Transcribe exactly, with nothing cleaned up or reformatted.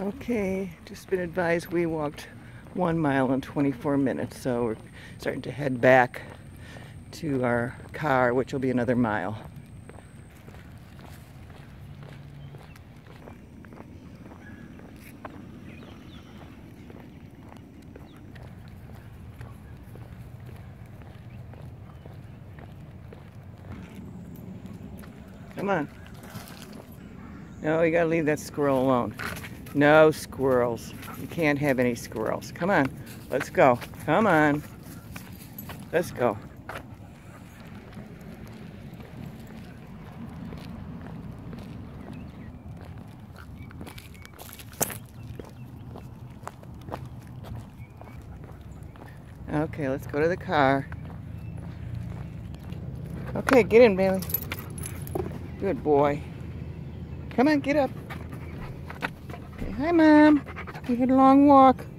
Okay, just been advised we walked one mile in twenty-four minutes, so we're starting to head back to our car, which will be another mile. Come on. No, you gotta leave that squirrel alone. No squirrels. You can't have any squirrels. Come on, let's go. Come on. Let's go. Okay, let's go to the car. Okay, get in, Bailey. Good boy. Come on, get up. Okay, hi, Mom. You had a long walk.